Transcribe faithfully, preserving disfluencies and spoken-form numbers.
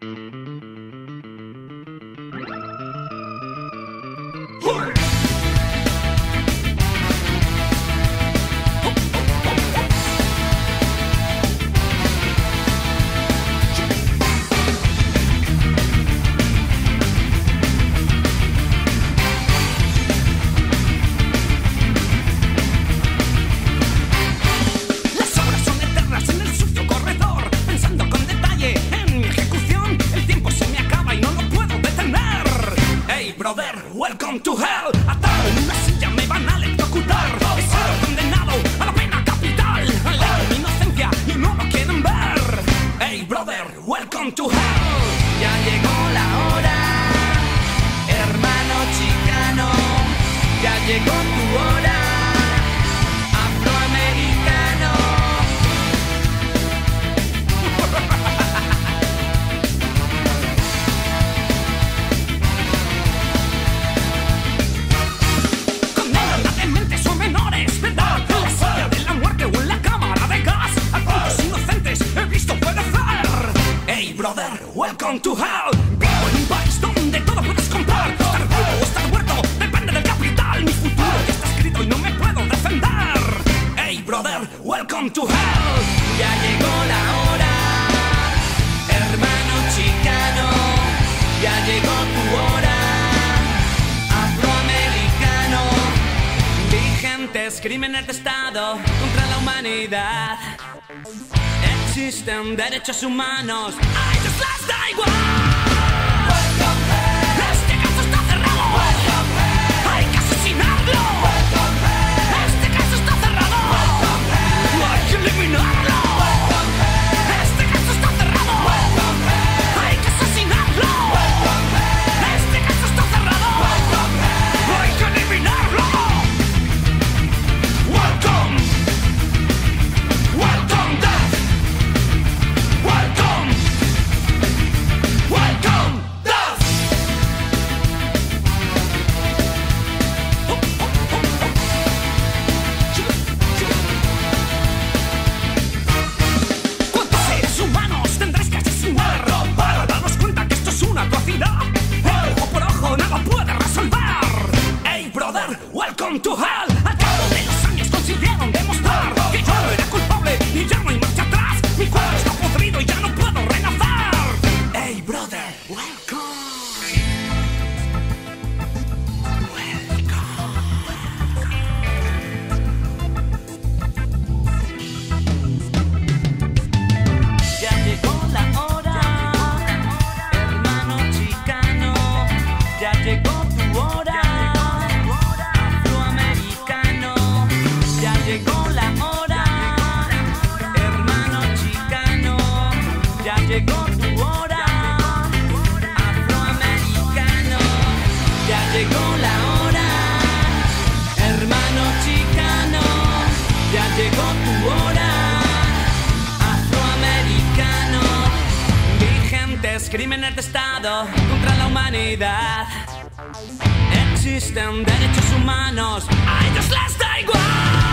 Welcome to hell. Atado en una silla me van a electrocutar. He sido condenado a la pena capital. Alejo mi inocencia y no lo quieren ver. Hey brother, welcome to hell. Ya llegó la hora, hermano chicano. Ya llegó tu hora, afroamericano. Brother, welcome to hell. Vivo en un país donde todo puedes comprar. Estar vivo o estar muerto depende del capital. Mi futuro ya está escrito y no me puedo defender. Hey brother, welcome to hell. Ya llegó la hora, hermano chicano. Ya llegó tu hora, afroamericano. Vigentes crímenes de Estado contra la humanidad. Existen derechos humanos, a ellos les da igual. Este caso está cerrado. Hay que asesinarlo. Este caso está cerrado. Hay que eliminarlo. Este caso está cerrado. Hay que asesinarlo. Este caso está cerrado. Hay que eliminarlo. Welcome. Welcome death. Welcome! Welcome, death! ¿Cuántos seres humanos tendréis que asesinar para darnos cuenta que esto es una atrocidad? Ojo por ojo nada puede resolver. Hey brother, welcome to hell. Al cabo de los años consiguieron demostrar que yo no era culpable y ya no hay marcha atrás. Mi cuerpo está podrido y ya no puedo renacer. Hey brother, welcome. Ya llegó la hora, hermano chicano. Ya llegó tu hora, afroamericano. Ya llegó la hora, hermano chicano. Ya llegó tu hora, afroamericano. Ya llegó la hora, hermano chicano. Ya llegó tu hora, afroamericano. Vigentes crímenes de Estado contra la humanidad. Existen derechos humanos, a ellos les da igual.